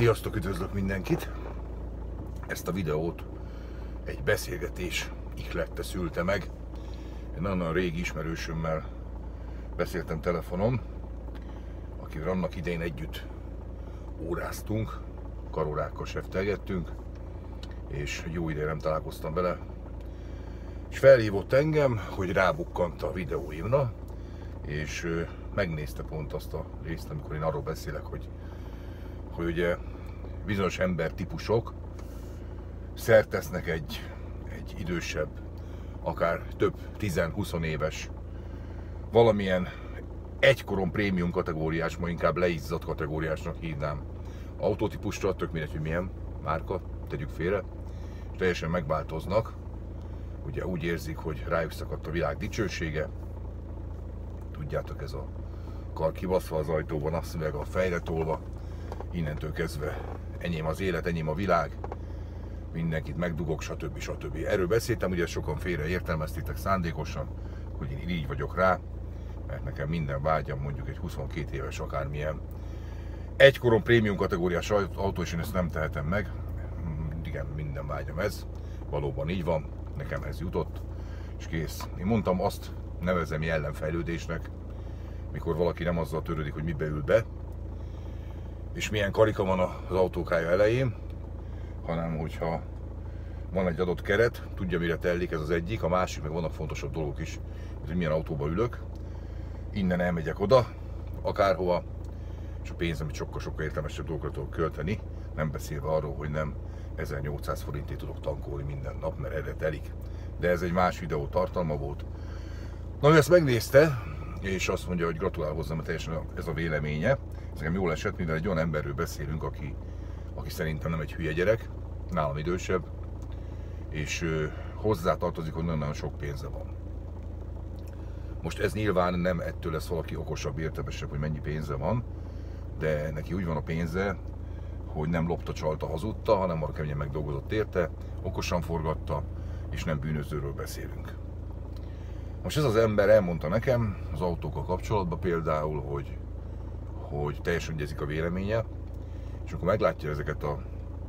Sziasztok, üdvözlök mindenkit! Ezt a videót egy beszélgetés ihlette szülte meg. Egy nagyon régi ismerősömmel beszéltem telefonon, akivel annak idején együtt óráztunk, karórákkal seftelgettünk, és jó ideje nem találkoztam vele. És felhívott engem, hogy rábukkant a videóimra, és megnézte pont azt a részt, amikor én arról beszélek, hogy ugye bizonyos embertípusok szert tesznek egy idősebb, akár több 10-20 éves, valamilyen egykoron prémium kategóriás, ma inkább leizzadt kategóriásnak hívnám autótípusra, tök mindegy, hogy milyen márka, tegyük félre, és teljesen megváltoznak. Ugye úgy érzik, hogy rájuk szakadt a világ dicsősége. Tudjátok, ez a kar kibaszva az ajtóban, azt mondják, a fejre tolva, innentől kezdve enyém az élet, enyém a világ, mindenkit megdugok, stb. Stb. Erről beszéltem, ugye sokan félre értelmeztétek szándékosan, hogy én így vagyok rá, mert nekem minden vágyam, mondjuk egy 22 éves akármilyen egykoron prémium kategóriás autó, és én ezt nem tehetem meg. Igen, minden vágyam ez, valóban így van, nekem ez jutott, és kész. Én mondtam, azt nevezem jellemfejlődésnek, mikor valaki nem azzal törődik, hogy mibe ül be, és milyen karika van az autókája elején, hanem hogyha van egy adott keret, tudja mire telik, ez az egyik, a másik, meg vannak fontosabb dolgok is, hogy milyen autóba ülök, innen elmegyek oda, akárhova, és a pénzemet sokkal értelmesebb dolgokra tudok költeni, nem beszélve arról, hogy nem 1800 forintért tudok tankolni minden nap, mert erre telik. De ez egy más videó tartalma volt. Na, ő ezt megnézte, és azt mondja, hogy gratulál hozzám, mert teljesen ez a véleménye. Ez nekem jól esett, mivel egy olyan emberről beszélünk, aki szerintem nem egy hülye gyerek, nálam idősebb, és hozzá tartozik, hogy nagyon sok pénze van. Most ez nyilván nem ettől lesz valaki okosabb, értelmesebb, hogy mennyi pénze van, de neki úgy van a pénze, hogy nem lopta, csalta, hazudta, hanem arra keményen megdolgozott érte, okosan forgatta, és nem bűnözőről beszélünk. Most ez az ember elmondta nekem az autókkal kapcsolatban például, hogy teljesen gyezik a véleménye, és akkor meglátja ezeket a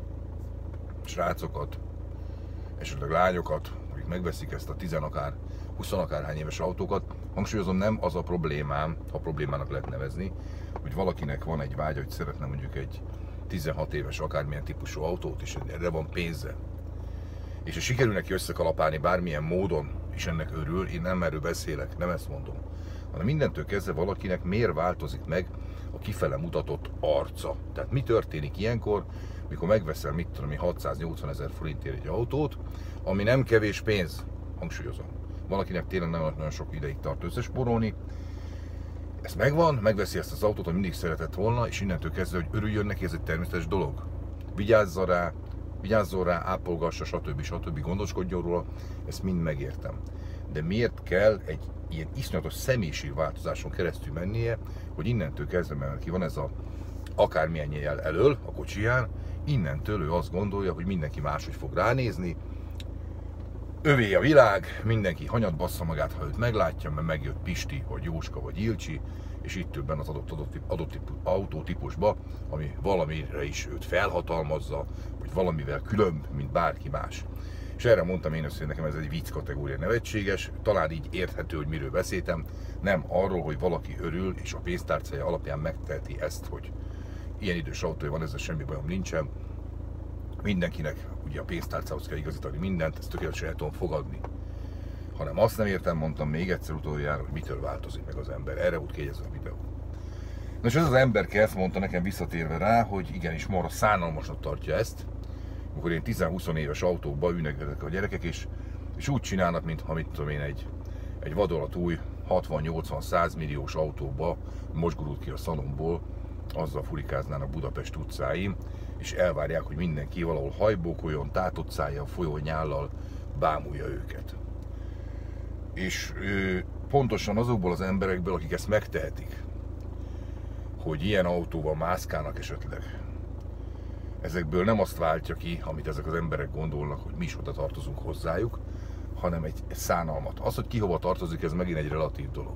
srácokat, esetleg lányokat, akik megveszik ezt a 10 akár, 20 akárhány éves autókat, hangsúlyozom, nem az a problémám, ha problémának lehet nevezni, hogy valakinek van egy vágya, hogy szeretne mondjuk egy 16 éves akármilyen típusú autót, és erre van pénze. És ha sikerül neki összekalapálni bármilyen módon, és ennek örül, én nem erről beszélek, nem ezt mondom, hanem mindentől kezdve valakinek miért változik meg a kifele mutatott arca. Tehát mi történik ilyenkor, mikor megveszel, mit tudom én, 680 000 forintért egy autót, ami nem kevés pénz, hangsúlyozom. Valakinek tényleg nagyon sok ideig tart összespórolni. Ez megvan, megveszi ezt az autót, amit mindig szeretett volna, és innentől kezdve, hogy örüljön neki, ez egy természetes dolog. Vigyázzon rá, ápolgassa, stb. Gondoskodjon róla, ezt mind megértem. De miért kell egy ilyen iszonyatos személyiségváltozáson keresztül mennie, hogy innentől kezdve, mert ki van ez a akármilyen jel elől a kocsiján, innentől ő azt gondolja, hogy mindenki máshogy fog ránézni, övé a világ, mindenki hanyat bassza magát, ha őt meglátja, mert megjött Pisti, vagy Jóska, vagy Ilcsi, és itt többen az adott autótípusba, ami valamire is őt felhatalmazza, vagy valamivel különb, mint bárki más. És erre mondtam én azt, hogy nekem ez egy vicc kategória, nevetséges, talán így érthető, hogy miről beszéltem, nem arról, hogy valaki örül, és a pénztárcája alapján megteheti ezt, hogy ilyen idős autója van, ezzel semmi bajom nincsen. Mindenkinek ugye a pénztárcához kell igazítani mindent, ezt tökéletesen el tudom fogadni. Hanem azt nem értem, mondtam még egyszer utoljára, hogy mitől változik meg az ember. Erre volt kiegyezve a videó. Nos, ez az ember ezt mondta nekem visszatérve rá, hogy igenis marha szánalmasnak tartja ezt, amikor én 10-20 éves autókba ülnek ezek a gyerekek, és úgy csinálnak, mintha mit tudom én, egy vadolatúj 60-80-100 milliós autóba most gurult ki a szalomból, azzal furikáznának Budapest utcáin, és elvárják, hogy mindenki valahol hajbókoljon, tátott szájjal, folyó nyállal bámulja őket. És pontosan azokból az emberekből, akik ezt megtehetik, hogy ilyen autóban mászkálnak esetleg, ezekből nem azt váltja ki, amit ezek az emberek gondolnak, hogy mi is oda tartozunk hozzájuk, hanem egy szánalmat. Az, hogy ki hova tartozik, ez megint egy relatív dolog.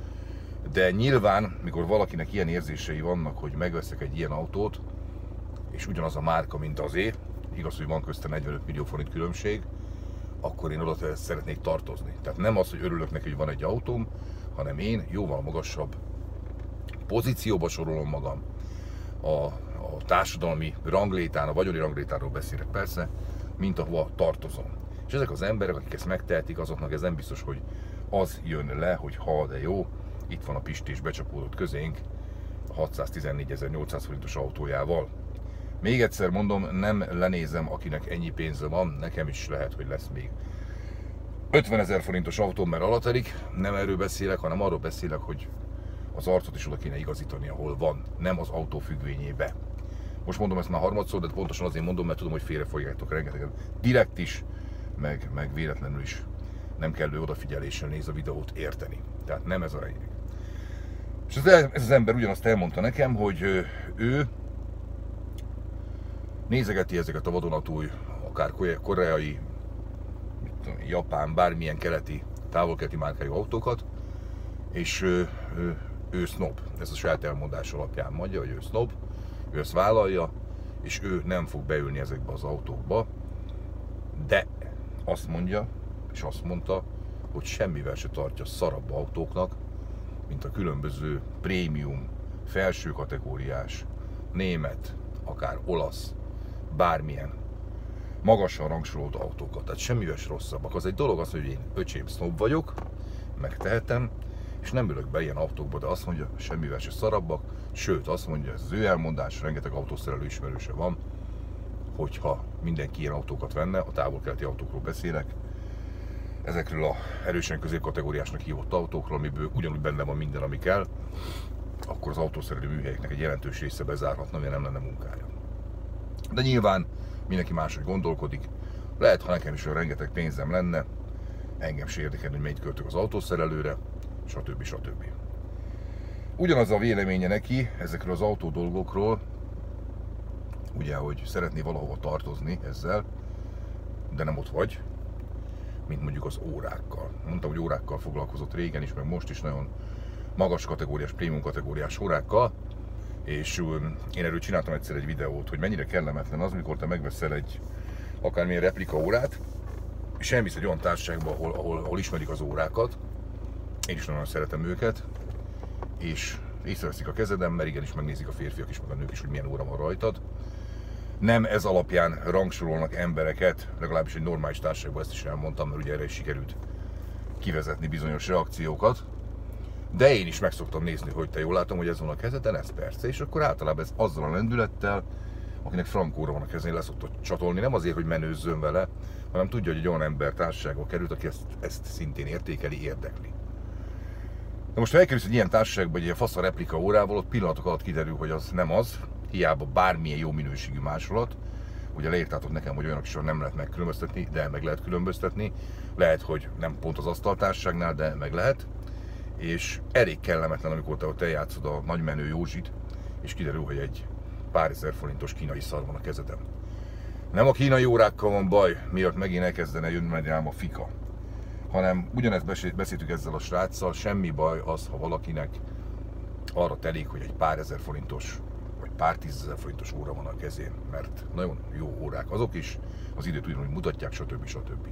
De nyilván, mikor valakinek ilyen érzései vannak, hogy megveszek egy ilyen autót, és ugyanaz a márka, mint azé, igaz, hogy van közte 45 millió forint különbség, akkor én oda szeretnék tartozni. Tehát nem az, hogy örülök neki, hogy van egy autóm, hanem én jóval magasabb pozícióba sorolom magam a társadalmi ranglétán, a vagyoni ranglétáról beszélek persze, mint ahova tartozom. És ezek az emberek, akik ezt megtehetik, azoknak ez nem biztos, hogy az jön le, hogy ha, de jó, itt van a Pisti és becsapódott közénk a 614.800 forintos autójával. Még egyszer mondom, nem lenézem, akinek ennyi pénze van, nekem is lehet, hogy lesz még 50 000 forintos autóm, mert alatelik. Nem erről beszélek, hanem arról beszélek, hogy az arcot is oda kéne igazítani, ahol van, nem az autó függvényébe. Most mondom ezt már harmadszor, de pontosan azért mondom, mert tudom, hogy félre fogjátok rengetegen. Direkt is, meg véletlenül is nem kellő odafigyeléssel néz a videót érteni. Tehát nem ez a lényeg. És ez az ember ugyanazt elmondta nekem, hogy ő nézegeti ezeket a vadonatúj, akár koreai, japán, bármilyen keleti, távol-keleti márkájú autókat, és ő sznob. Ez a saját elmondás alapján mondja, hogy ő sznob, ő ezt vállalja, és ő nem fog beülni ezekbe az autókba, de azt mondja, és azt mondta, hogy semmivel se tartja szarabb autóknak, mint a különböző prémium, felső kategóriás, német, akár olasz, bármilyen magasan rangsorolt autókat. Tehát semmivel se rosszabbak. Az egy dolog az, hogy én öcsém sznob vagyok, megtehetem, és nem ülök be ilyen autókba, de azt mondja, semmivel se szarabbak, sőt azt mondja, ez az ő elmondás, rengeteg autószerelő ismerőse van, hogyha mindenki ilyen autókat venne, a távol-keleti autókról beszélek, ezekről a erősen középkategóriásnak hívott autókról, amiből ugyanúgy benne van minden, ami kell, akkor az autószerelő műhelyeknek egy jelentős része bezárhatna, mert nem lenne munkája. De nyilván mindenki máshogy gondolkodik, lehet, ha nekem is olyan rengeteg pénzem lenne, engem se érdekel, hogy mennyit költök az autószerelőre, stb. Stb. Ugyanaz a véleménye neki ezekről az autó dolgokról, ugye, hogy szeretné valahova tartozni ezzel, de nem ott vagy, mint mondjuk az órákkal. Mondtam, hogy órákkal foglalkozott régen is, meg most is nagyon magas kategóriás, prémium kategóriás órákkal, és én erről csináltam egyszer egy videót, hogy mennyire kellemetlen az, amikor te megveszel egy akármilyen replika órát, és elmész egy olyan társaságba, ahol ismerik az órákat, én is nagyon szeretem őket, és észreveszik a kezeden, mert igenis megnézik a férfiak is, meg a nők is, hogy milyen óra van rajtad. Nem ez alapján rangsorolnak embereket, legalábbis egy normális társaságban ezt is elmondtam, mert ugye erre is sikerült kivezetni bizonyos reakciókat. De én is meg szoktam nézni, hogy te jól látom, hogy ez van a kezeden, ez persze, és akkor általában ez azzal a lendülettel, akinek frankóra van a kezén, leszoktott csatolni, nem azért, hogy menőzzön vele, hanem tudja, hogy egy olyan ember társaságba került, aki ezt szintén értékeli, érdekli. De most ha elkerülsz egy ilyen társaságba, egy ilyen fasz a replika órával, ott pillanatok alatt kiderül, hogy az nem az, hiába bármilyen jó minőségű másolat. Ugye leírtátok nekem, hogy olyanok is nem lehet megkülönböztetni, de meg lehet különböztetni. Lehet, hogy nem pont az asztaltársaságnál, de meg lehet. És elég kellemetlen, amikor te ott eljátszod a nagymenő Józsit, és kiderül, hogy egy pár ezer forintos kínai szar van a kezeden. Nem a kínai órákkal van baj, miatt megint elkezdene jönni rám a fika, hanem ugyanezt beszéltük ezzel a sráccal, semmi baj az, ha valakinek arra telik, hogy egy pár ezer forintos, vagy pár tízezer forintos óra van a kezén, mert nagyon jó órák azok is, az időt ugyanúgy mutatják, stb. Stb.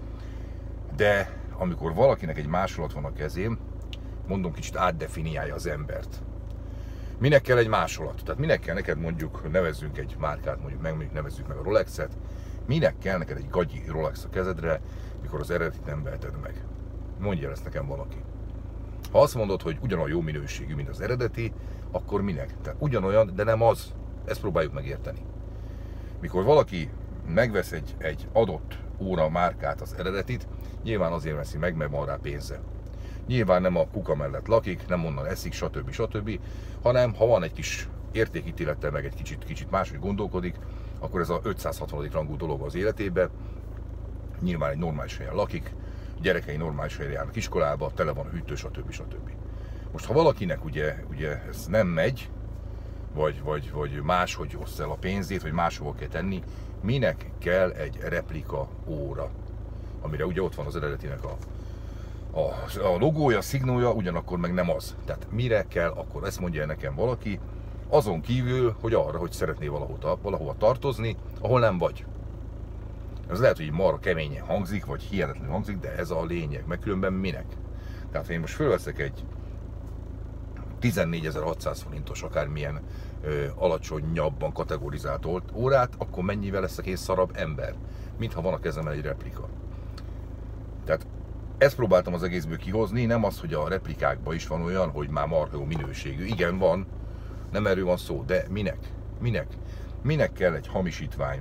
De amikor valakinek egy másolat van a kezén, mondom, kicsit átdefiniálja az embert. Minek kell egy másolat? Tehát minek kell neked, mondjuk nevezzünk egy márkát, mondjuk nevezzük meg a Rolexet, minek kell neked egy gagyi Rolex a kezedre, mikor az eredetit nem veheted meg? Mondja ezt nekem valaki. Ha azt mondod, hogy ugyanolyan jó minőségű, mint az eredeti, akkor minek? Tehát ugyanolyan, de nem az. Ezt próbáljuk megérteni. Mikor valaki megvesz egy adott óra márkát, az eredetit, nyilván azért veszi meg, mert van rá pénze. Nyilván nem a kuka mellett lakik, nem onnan eszik, stb. Stb. Hanem ha van egy kis értékítélettel, meg egy kicsit máshogy gondolkodik, akkor ez a 560. rangú dolog az életében. Nyilván egy normális helyen lakik, gyerekei normális helyen járnak iskolába, tele van a hűtő, stb. Stb. Most ha valakinek ugye ez nem megy, vagy máshogy oszd el a pénzét, vagy máshova kell tenni, minek kell egy replika óra, amire ugye ott van az eredetinek a logója, a szignója, ugyanakkor meg nem az. Tehát mire kell akkor, ezt mondja nekem valaki, Azon kívül, hogy arra, hogy szeretnél valahova tartozni, ahol nem vagy. Ez lehet, hogy marha keményen hangzik, vagy hihetetlenül hangzik, de ez a lényeg, meg különben minek? Tehát, ha én most fölveszek egy 14.600 forintos akármilyen alacsonyabban kategorizált órát, akkor mennyivel leszek én szarabb ember, mintha van a kezemben egy replika. Tehát ezt próbáltam az egészből kihozni, nem az, hogy a replikákban is van olyan, hogy már marha jó minőségű. Igen, van, nem erről van szó, de minek? Minek? Minek kell egy hamisítvány?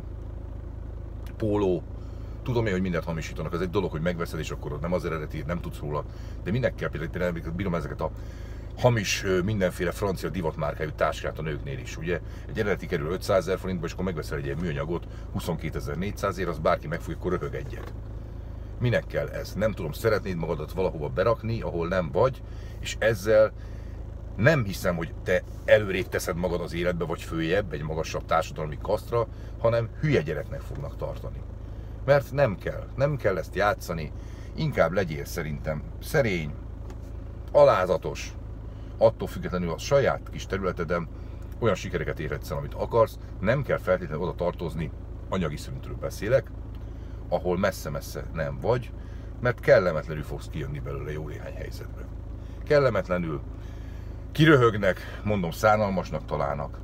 Póló. Tudom én, hogy mindent hamisítanak, ez egy dolog, hogy megveszed, és akkor nem az eredeti, nem tudsz róla. De minek kell például, bírom ezeket a hamis, mindenféle francia divatmárkájú táskát a nőknél is, ugye? Egy eredeti kerül 500 000 forintba, és akkor megveszel egy ilyen műanyagot 22.400-ért, az bárki megfogja, akkor röhög egyet. Minek kell ez? Nem tudom, szeretnéd magadat valahova berakni, ahol nem vagy, és ezzel nem hiszem, hogy te előrébb teszed magad az életbe, vagy följebb, egy magasabb társadalmi kasztra, hanem hülye gyereknek fognak tartani. Mert nem kell ezt játszani, inkább legyél szerintem szerény, alázatos, attól függetlenül a saját kis területeden olyan sikereket érhetsz el, amit akarsz, nem kell feltétlenül oda tartozni, anyagi szintről beszélek, ahol messze-messze nem vagy, mert kellemetlenül fogsz kijönni belőle jó néhány helyzetbe. Kellemetlenül kiröhögnek, mondom, szánalmasnak találnak,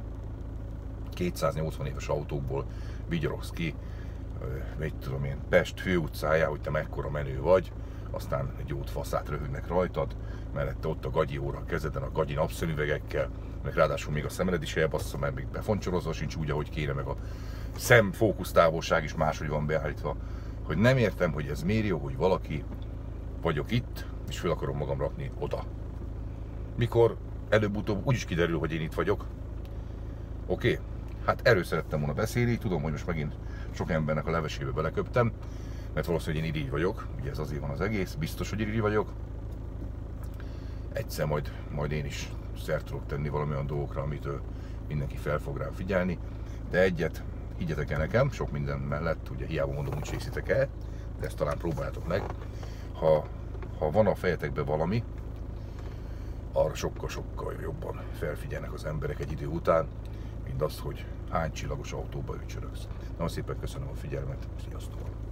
280 éves autókból vigyorogsz ki, mit tudom én, Pest főutcájá, hogy te mekkora menő vagy, aztán egy jót faszát röhögnek rajtad, mellette ott a gagyi óra a kezeden, a gagyi napszemüvegekkel, meg ráadásul még a szemed is elbassza, mert még befoncsorozva sincs úgy, ahogy kéne, meg a szem fókusztávolság is máshogy van beállítva, hogy nem értem, hogy ez miért jó, hogy valaki vagyok itt, és fel akarom magam rakni oda. Mikor előbb-utóbb úgyis kiderül, hogy én itt vagyok. Oké? Hát erről szerettem volna beszélni, tudom, hogy most megint sok embernek a levesébe beleköptem, mert valószínűleg én irigy vagyok, ugye ez azért van az egész, biztos, hogy irigy vagyok. Egyszer majd én is szert tudok tenni valami olyan dolgokra, amitől mindenki fel fog rám figyelni, de egyet higgyetek el nekem, sok minden mellett, ugye hiába mondom, hogy csészitek el, de ezt talán próbáljátok meg. Ha van a fejetekben valami, arra sokkal jobban felfigyelnek az emberek egy idő után, mint az, hogy hány csillagos autóba ücsörögsz. Nagyon szépen köszönöm a figyelmet, sziasztok!